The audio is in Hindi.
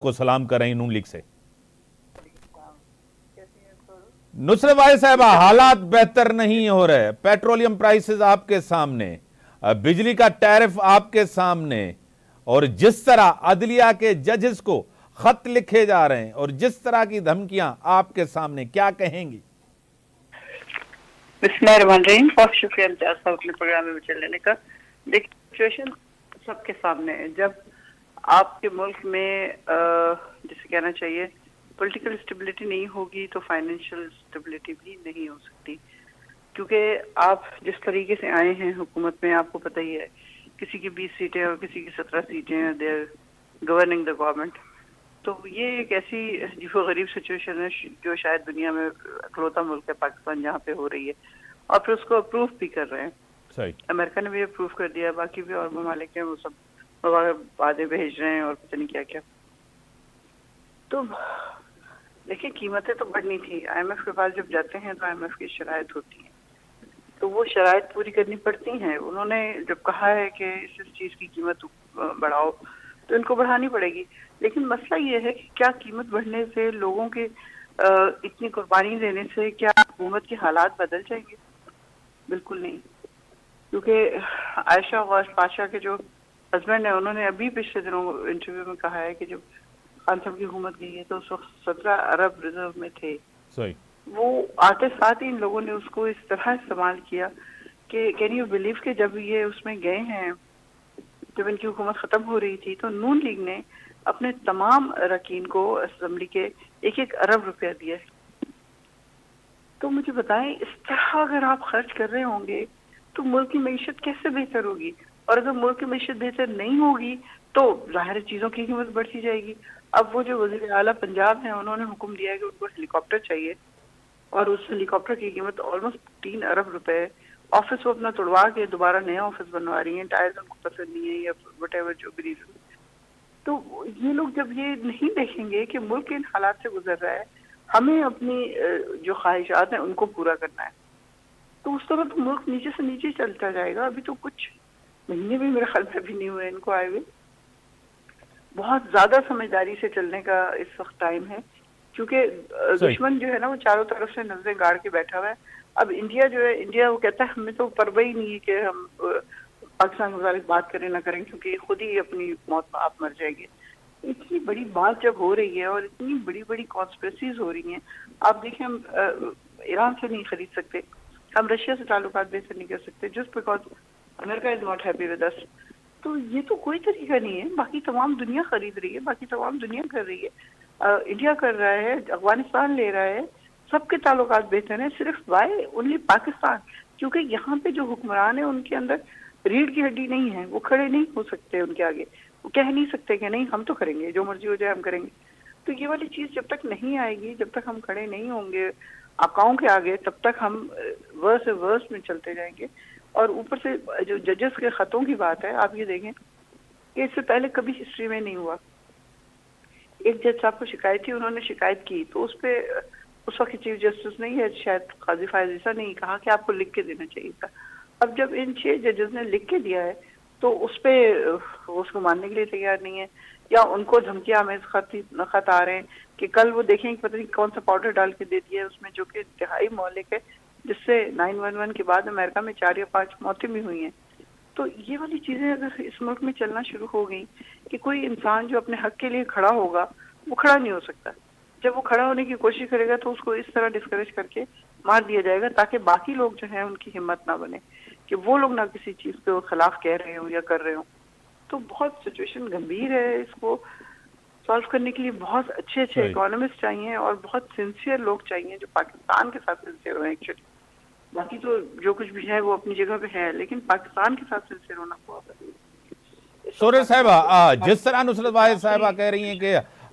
आपको सलाम कर रही नून लीग से। नुसरत वाहिद साहबा, हालात बेहतर नहीं हो रहे, पेट्रोलियम प्राइसेस आपके सामने, बिजली का टैरिफ आपके सामने, और जिस तरह अदलिया के जजेस को खत लिखे जा रहे हैं और जिस तरह की धमकियां आपके सामने, क्या कहेंगी? बिस्मिल्लाहिर्रहमानिर्रहीम, बहुत शुक्रिया इम्तियाज साहब अपने प्रोग्राम में चल लेने का। देखिए, सिचुएशन सबके सामने है। जब आपके मुल्क में जिसे कहना चाहिए पॉलिटिकल स्टेबिलिटी नहीं होगी तो फाइनेंशियल स्टेबिलिटी भी नहीं हो सकती, क्योंकि आप जिस तरीके से आए हैं हुकूमत में, आपको पता ही है, किसी की 20 सीटें और किसी की 17 सीटें हैं, they are governing the government. तो ये एक ऐसी अजीबो गरीब सिचुएशन है जो शायद दुनिया में अकलौता मुल्क है पाकिस्तान जहाँ पे हो रही है, और फिर उसको अप्रूव भी कर रहे हैं। सही, अमेरिका ने भी अप्रूव कर दिया, बाकी भी और ममालिक हैं, वो सब वादे भेज रहे हैं और पता नहीं क्या क्या। तो देखिए, कीमतें तो बढ़नी थी। IMF के पास जब जाते हैं तो IMF की शराइत होती है, तो वो शराइत पूरी करनी पड़ती हैं। उन्होंने जब कहा है कि इस चीज़ की कीमत बढ़ाओ तो इनको बढ़ानी पड़ेगी, लेकिन मसला ये है कि क्या कीमत बढ़ने से, लोगों के इतनी कुर्बानी देने से क्या हुकूमत के हालात बदल जाएंगे? बिल्कुल नहीं, क्योंकि आयशा गौस पाशा के जो हस्बैंड है, उन्होंने अभी पिछले दिनों इंटरव्यू में कहा है कि जब खान साहब की हुकूमत गई है तो उस वक्त 17 अरब रिजर्व में थे। सही, वो आते साथ ही इन लोगों ने उसको इस तरह इस्तेमाल किया कि कैन यू बिलीव कि जब ये उसमें गए हैं, जब इनकी हुकूमत खत्म हो रही थी, तो नून लीग ने अपने तमाम अरकान को असेंबली के 1-1 अरब रुपया दिया है। तो मुझे बताएं, इस तरह अगर आप खर्च कर रहे होंगे तो मुल्क की मईशत कैसे बेहतर होगी? और अगर मुल्क की मईशत बेहतर नहीं होगी तो जाहिर चीजों की कीमत बढ़ती जाएगी। अब वो जो वज़ीर आला पंजाब है, उन्होंने हुक्म दिया है कि उनको हेलीकॉप्टर चाहिए, और उस हेलीकॉप्टर की कीमत ऑलमोस्ट 3 अरब रुपए है। ऑफिस वो अपना तोड़वा के दोबारा नया ऑफिस बनवा रही हैं, टायर्स उनको पसंद नहीं है या व्हाटएवर जो भी रीजन। तो ये लोग जब ये नहीं देखेंगे कि मुल्क इन हालात से गुजर रहा है, हमें अपनी जो ख्वाहिशात हैं उनको पूरा करना है, तो उस तरह तो मुल्क नीचे से नीचे चलता जाएगा। अभी तो कुछ महीने भी मेरे ख्याल में भी नहीं हुए इनको आए हुए। बहुत ज्यादा समझदारी से चलने का इस वक्त टाइम है, क्योंकि दुश्मन जो है ना वो चारों तरफ से नजरें गाड़ के बैठा हुआ है। अब इंडिया जो है, इंडिया वो कहता है हमें तो परवाह ही नहीं है कि हम पाकिस्तान के मुताबिक बात करें ना करें, क्योंकि खुद ही अपनी मौत में आप मर जाएंगे। इतनी बड़ी बात जब हो रही है और इतनी बड़ी बड़ी कॉन्स्पिरेसीज हो रही हैं, आप देखें, हम ईरान से नहीं खरीद सकते, हम रशिया से ताल्लुकात बेहतर नहीं कर सकते, just because America is not happy with us. तो ये तो कोई तरीका नहीं है। बाकी तमाम दुनिया खरीद रही है, बाकी तमाम दुनिया कर रही है, इंडिया कर रहा है, अफगानिस्तान ले रहा है, सबके ताल्लुकात बेहतर हैं। सिर्फ वाई ओनली पाकिस्तान, क्योंकि यहाँ पे जो हुक्मरान है उनके अंदर रीढ़ की हड्डी नहीं है, वो खड़े नहीं हो सकते उनके आगे, वो कह नहीं सकते कि नहीं हम तो करेंगे, जो मर्जी हो जाए हम करेंगे। तो ये वाली चीज जब तक नहीं आएगी, जब तक हम खड़े नहीं होंगे आकाओं के आगे, तब तक हम वर्स से वर्स में चलते जाएंगे। और ऊपर से जो जजेस के खतों की बात है, आप ये देखें कि इससे पहले कभी हिस्ट्री में नहीं हुआ। एक जज साहब को शिकायत थी, उन्होंने शिकायत की तो उस पर उस वक्त चीफ जस्टिस नहीं है, शायद काजी फायज ईसा ने कहा कि आपको लिख के देना चाहिए था। अब जब इन 6 जजेस ने लिख के दिया है तो उस पर उसको मानने के लिए तैयार नहीं है, या उनको धमकियां में खत आ रहे हैं कि कल वो देखेंगे पता नहीं कौन सा पाउडर डाल के दे दिया है उसमें, जो कि इंतहाई मौलिक है, जिससे 911 के बाद अमेरिका में 4 या 5 मौतें भी हुई हैं। तो ये वाली चीजें अगर इस मुल्क में चलना शुरू हो गई कि कोई इंसान जो अपने हक के लिए खड़ा होगा वो खड़ा नहीं हो सकता, जब वो खड़ा होने की कोशिश करेगा तो उसको इस तरह डिस्करेज करके मार दिया जाएगा, ताकि बाकी लोग जो हैं उनकी हिम्मत ना बने कि वो लोग ना किसी चीज के खिलाफ कह रहे हो या कर रहे हो। तो बहुत सिचुएशन गंभीर है, इसको सॉल्व करने के लिए बहुत अच्छे अच्छे इकोनॉमिस्ट चाहिए और बहुत सिंसियर लोग चाहिए जो पाकिस्तान के साथ सिंसियर हो। एक्चुअली बाकी तो जो कुछ भी है वो अपनी जगह पे है, लेकिन पाकिस्तान के साथ सिंसियर होना बहुत जरूरी है। सूरज साहिबा, जिस तरह नुसरत वाहिद साहिबा कह रही हैं कि